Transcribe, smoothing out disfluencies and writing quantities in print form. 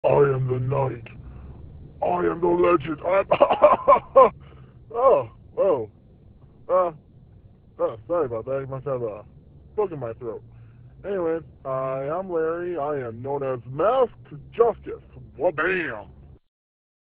I am the knight. I am the legend. Oh, whoa. Uh, sorry about that. I must have a bug in my throat. Anyways, I am Larry. I am known as Masked Justice. Wha-bam!